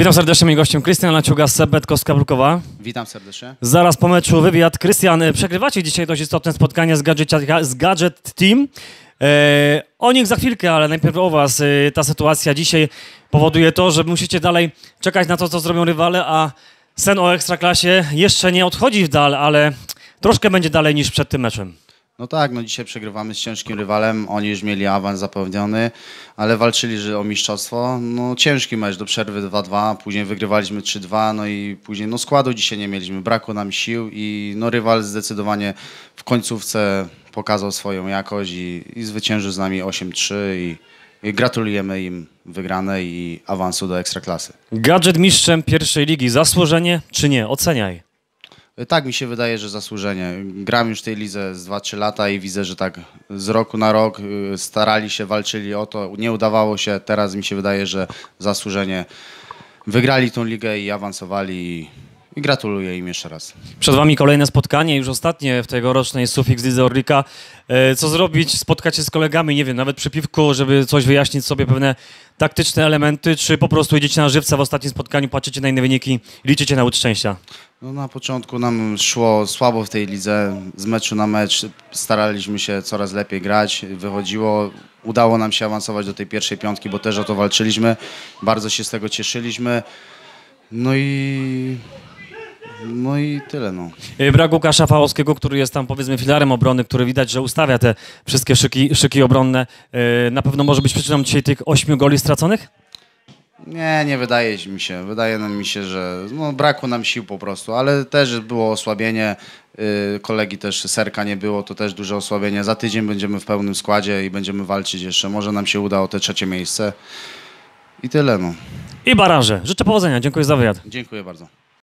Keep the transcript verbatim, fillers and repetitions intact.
Witam serdecznie, moim gościem Krystian Laciuga z Sebet Kostka-Brukowa. Witam serdecznie. Zaraz po meczu wywiad. Krystian, przegrywacie dzisiaj dość istotne spotkanie z Gadget, z Gadget Team. E, o nich za chwilkę, ale najpierw o was. E, ta sytuacja dzisiaj powoduje to, że musicie dalej czekać na to, co zrobią rywale, a sen o Ekstraklasie jeszcze nie odchodzi w dal, ale troszkę będzie dalej niż przed tym meczem. No tak, no dzisiaj przegrywamy z ciężkim rywalem, oni już mieli awans zapewniony, ale walczyli że o mistrzostwo. No ciężki mecz, do przerwy dwa dwa, później wygrywaliśmy trzy dwa, no i później no składu dzisiaj nie mieliśmy, brakło nam sił i no rywal zdecydowanie w końcówce pokazał swoją jakość i, i zwyciężył z nami osiem trzy i, i gratulujemy im wygranej i awansu do Ekstraklasy. Gadżet mistrzem pierwszej ligi, zasłużenie czy nie? Oceniaj. Tak, mi się wydaje, że zasłużenie. Gram już w tej lidze z dwa trzy lata i widzę, że tak z roku na rok starali się, walczyli o to. Nie udawało się. Teraz mi się wydaje, że zasłużenie wygrali tą ligę i awansowali i, i gratuluję im jeszcze raz. Przed wami kolejne spotkanie, już ostatnie w tegorocznej Sufix Lidze Orlika. E, co zrobić? Spotkać się z kolegami, nie wiem, nawet przy piwku, żeby coś wyjaśnić sobie, pewne taktyczne elementy, czy po prostu idziecie na żywca w ostatnim spotkaniu, patrzycie na inne wyniki, liczycie na łód szczęścia? No, na początku nam szło słabo w tej lidze, z meczu na mecz staraliśmy się coraz lepiej grać, wychodziło, udało nam się awansować do tej pierwszej piątki, bo też o to walczyliśmy, bardzo się z tego cieszyliśmy, no i, no i tyle no. Brak Łukasza Fałowskiego, który jest tam powiedzmy filarem obrony, który widać, że ustawia te wszystkie szyki, szyki obronne, e, na pewno może być przyczyną dzisiaj tych ośmiu goli straconych? Nie, nie wydaje mi się. Wydaje nam mi się, że no, brakło nam sił po prostu, ale też było osłabienie. Yy, kolegi też Serka nie było, to też duże osłabienie. Za tydzień będziemy w pełnym składzie i będziemy walczyć jeszcze. Może nam się uda o te trzecie miejsce. I tyle no. I baraże. Życzę powodzenia. Dziękuję za wywiad. Dziękuję bardzo.